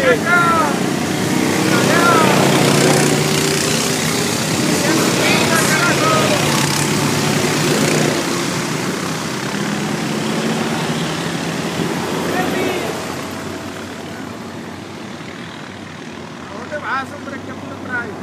Hombre, ¿qué apuro traes?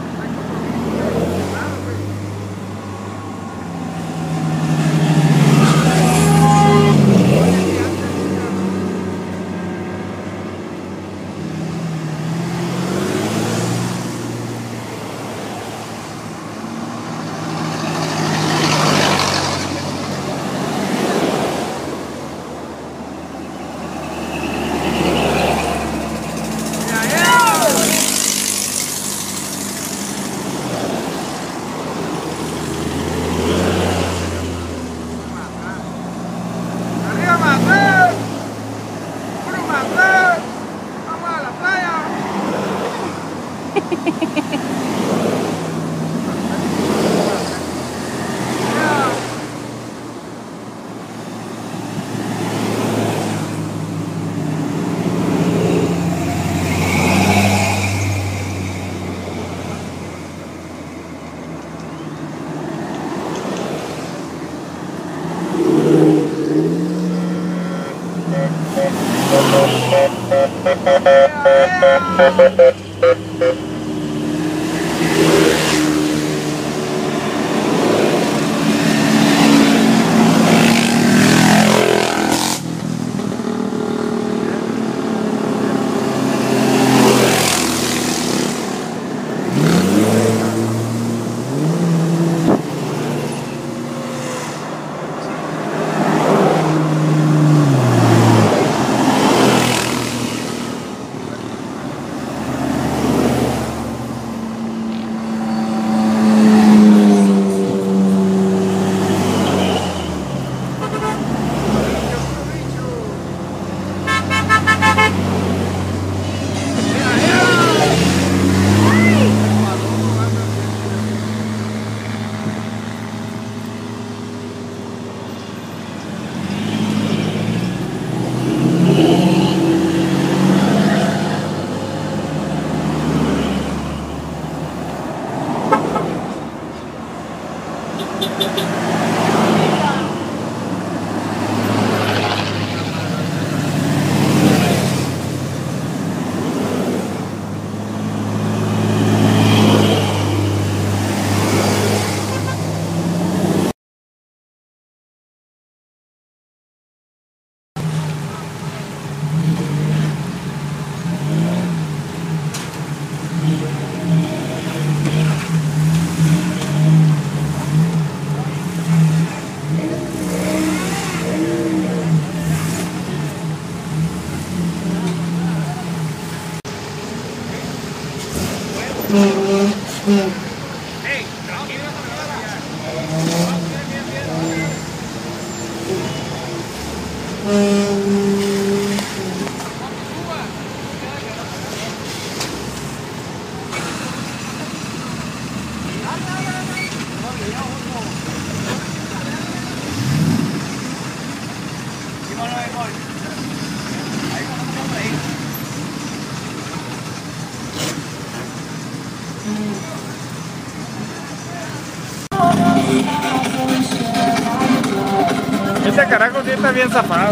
Este carajo sí está bien zafado.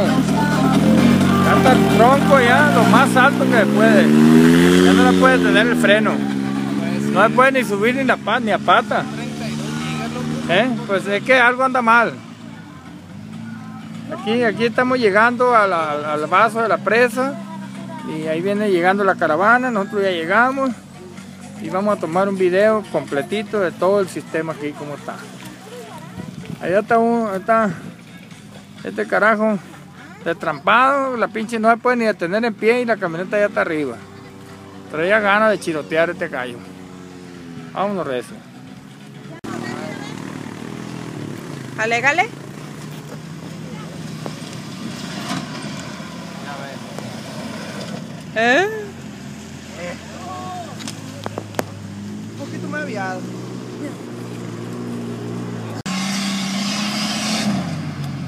Ya está el tronco ya lo más alto que puede. Ya no le puede tener el freno. No le puede ni subir ni la pata, ni a pata. Pues es que algo anda mal. Aquí estamos llegando al vaso de la presa. Y ahí viene llegando la caravana. Nosotros ya llegamos. Y vamos a tomar un video completito de todo el sistema aquí como está. Allá está este carajo destrampado, la pinche no se puede ni detener en pie y la camioneta ya está arriba. Traía ganas de chirotear este gallo. Vámonos recio. Alégale. Un poquito más aviado.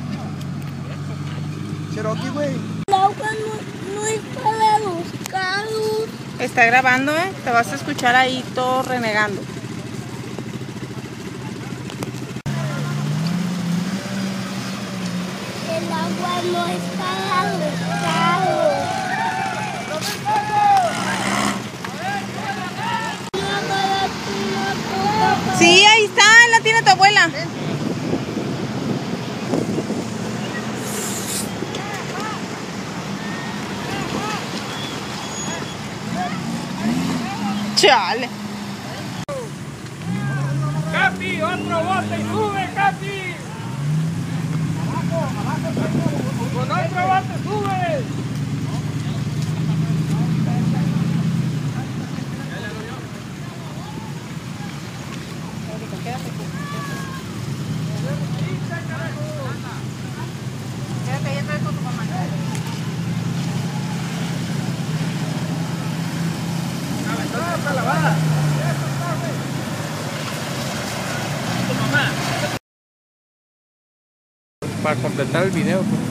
Cherokee, güey. El agua no es para los carros. Está grabando, te vas a escuchar ahí todo renegando. El agua no es para los carros. Sí, ahí está, la tiene tu abuela. Chale. Capi, otro bote y sube, Capi. Con otro bote sube. Quédate ahí atrás con tu mamá. Para completar el video, pues.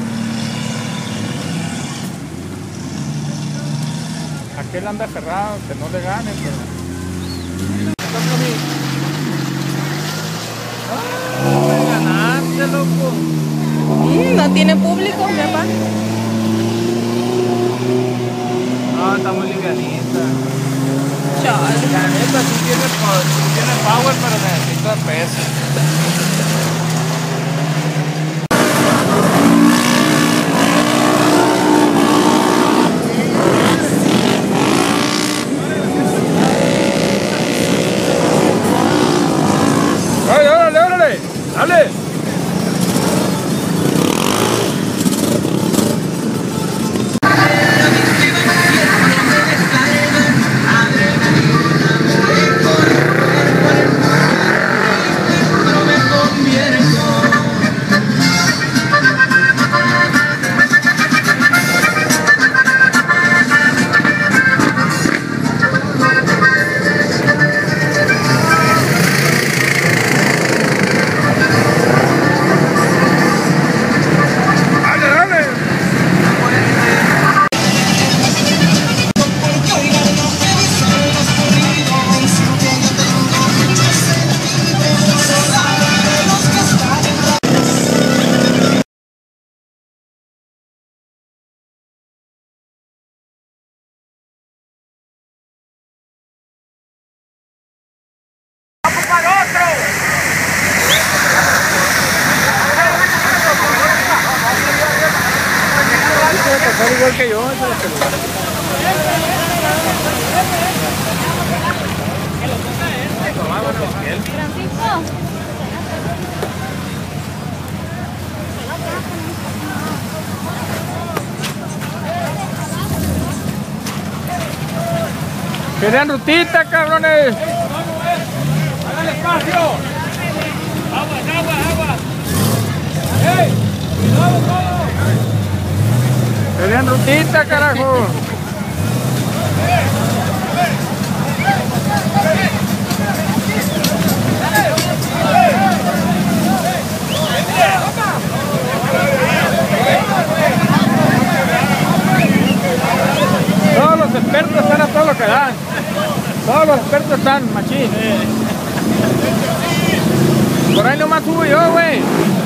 Aquel anda cerrado, que no le gane, pero... ¡Ah! ¡Me ganaste, loco! No tiene público, mi papá. No, está muy livianita. Chale. La neta sí tiene power, pero necesita peso. ¡Órale, órale, órale! ¡Dale! Igual que yo, que den rutita, cabrones. ¡Háganle espacio! ¡Agua! ¡Hey! ¡Cuidado todo! ¡Que den rutita, carajo! Todos los expertos están a todo lo que dan. Todos los expertos están, machín. Por ahí nomás subo yo, güey.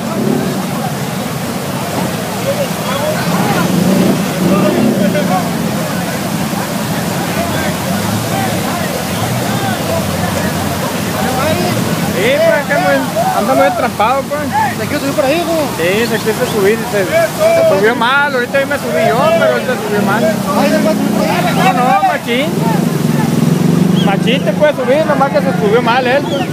Sí, por acá ando muy atrapado, pues. ¿Te quiero subir por ahí, hijo? Sí, se quiso subir, se subió mal, ahorita yo me subí yo, pero él se subió mal. Ay, ¿te puedes subir por ahí? No, machín. Machín te puede subir, nomás que se subió mal él, pues.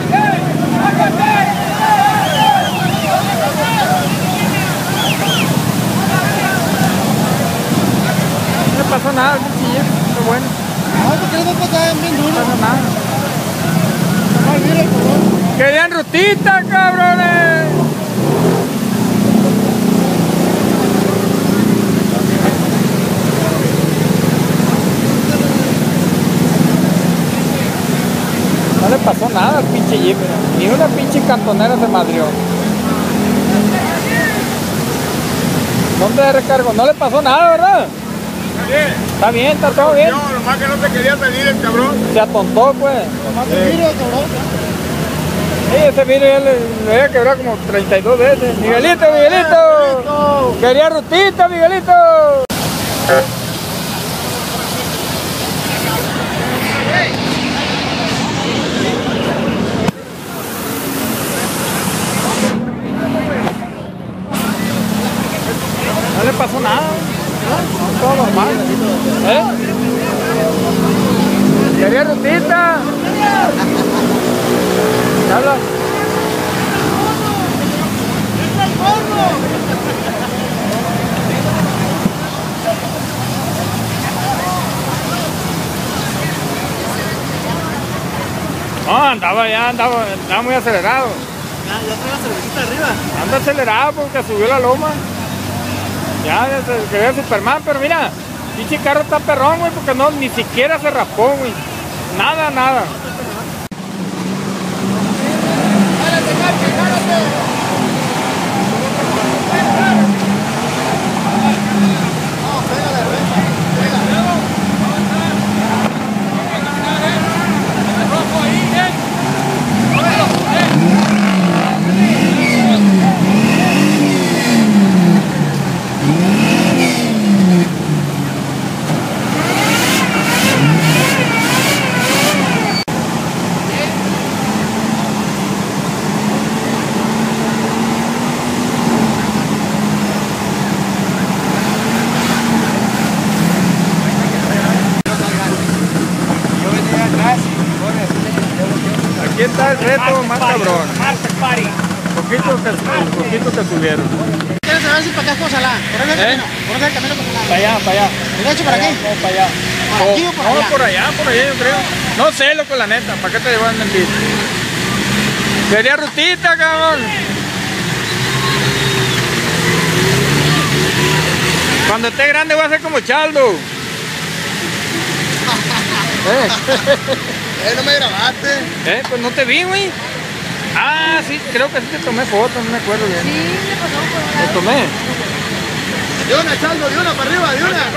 No le pasó nada, sí, qué bueno. No, porque les va a pasar bien No duro. pasó nada. Ay, mira, por favor. ¡Querían rutita, cabrones! No le pasó nada al pinche Jeep, ni una pinche cantonera se madrió. ¿Dónde de recargo? No le pasó nada, ¿verdad? Está bien, está todo bien. No, nomás que no te quería salir el cabrón. Se atontó, pues. Nomás te miro, cabrón. Sí, ese vidrio ya le voy a quebrar como 32 veces. Miguelito, Miguelito. Quería rutita, Miguelito. No le pasó nada. No, todo normal. ¿Eh? Quería rutita. ¿Qué habla? No, andaba muy acelerado. Ya trae la cervecita arriba. Anda acelerado porque subió la loma. Ya se ve Superman, pero mira, pinche carro está perrón, güey, porque no, ni siquiera se raspó, güey. Nada, nada. Aquí está el reto más cabrón. Poquito que subieron. ¿Quieres saber si para acá es Cozalá? Por ese camino. Por ese camino Cozalá. Para allá, para allá. ¿Derecho para aquí? No, para allá. ¿Por aquí o por allá? No, por allá yo creo. No sé, loco, la neta. ¿Para qué te llevan a mentir? Quería rutita, cabrón. Cuando esté grande voy a ser como Chaldo. No me grabaste. Pues no te vi, güey. Ah, sí, creo que sí te tomé foto, no me acuerdo bien. Sí, le pasó por una. ¿Te tomé? De una, Chaldo, de una para arriba, de una.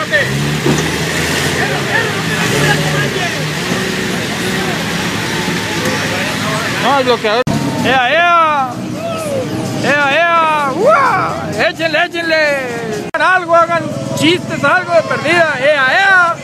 No, el bloqueador. ¡Ea, ea! ¡Ea, ea! ¡Uah! ¡Échenle, échenle! Algo, hagan chistes, algo de perdida. ¡Ea, ea!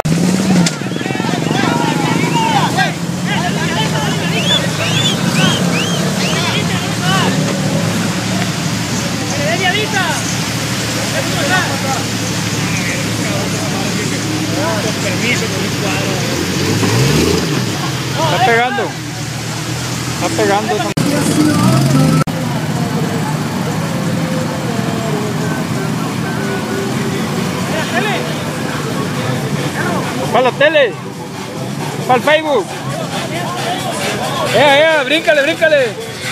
Está pegando. Está pegando. Para la tele. Para el Facebook. Bríncale, bríncale.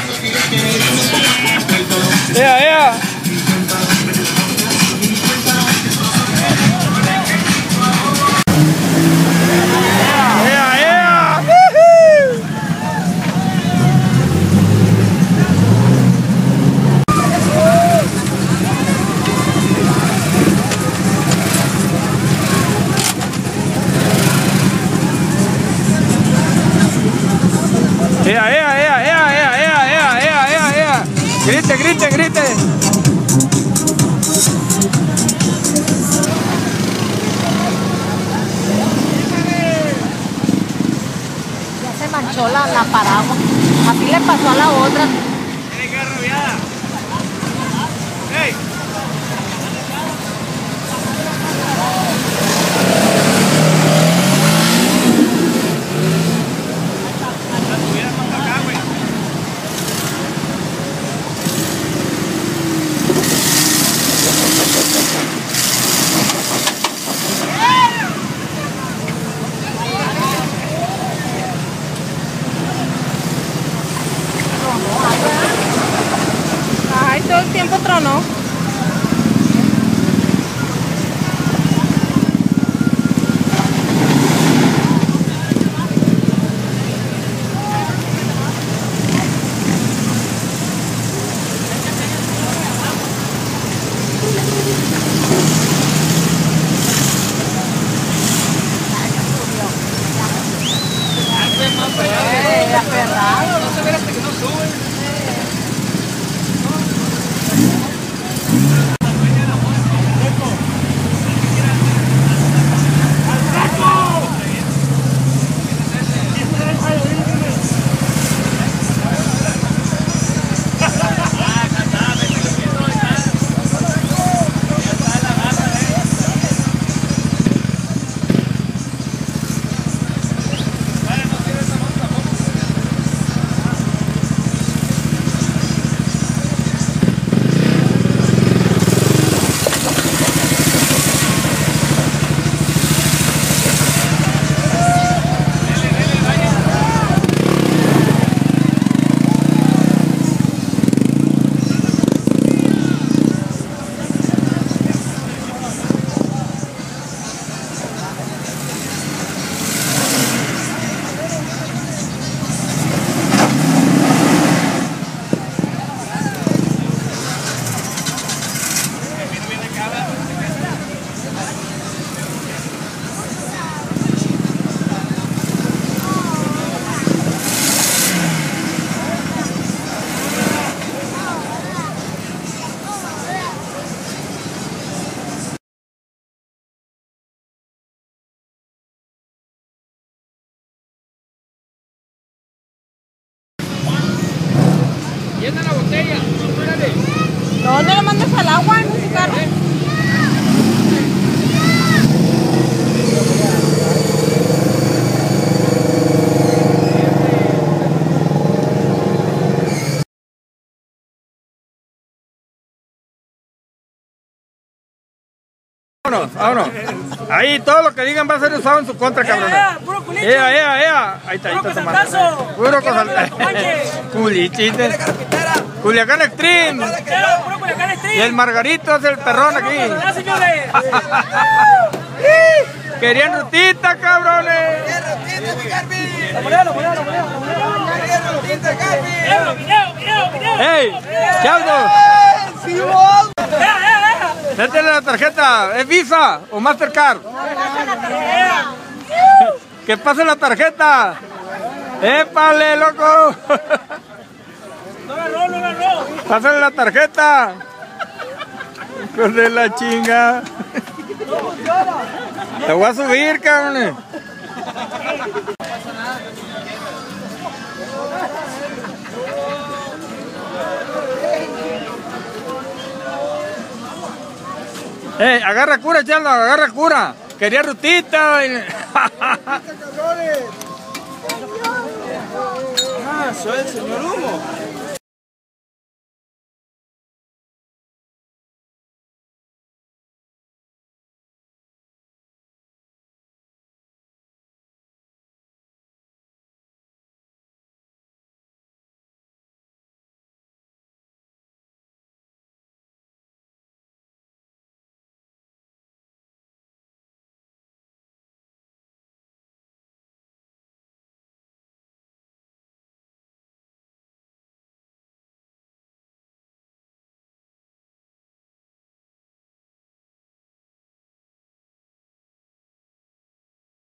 Ea. Grite. Ya se manchó la paraguas. Así le pasó a la otra. Tiene que arrobiada. ¡Ey! Aferrado. No se ve hasta que no sube. Llena la botella, espérate. ¿Dónde lo mandas al agua en ese carro? Vámonos, vámonos. Ahí todo lo que digan va a ser usado en su contra, cabrones. ¡Puro culicho! Ea. Ahí está ¡Puro tomando. cosaltazo! Puro cosaltazo. Culichite. Culiacán Extreme. ¡Puro Culiacán Street! Y el Margarito es el perrón aquí. ¡Ya, señores! Querían rutita, cabrones. ¡Ey! ¡Chaldo! Métele la tarjeta. ¿Es Visa o Mastercard? ¡Que pase la tarjeta! ¡Épale, loco! ¡No agarró! ¡Pásale la tarjeta! ¡Hijo de la chinga! ¡Te voy a subir, cabrones! Agarra cura, Chaldo, agarra cura. Quería rutita. Soy el señor Humo.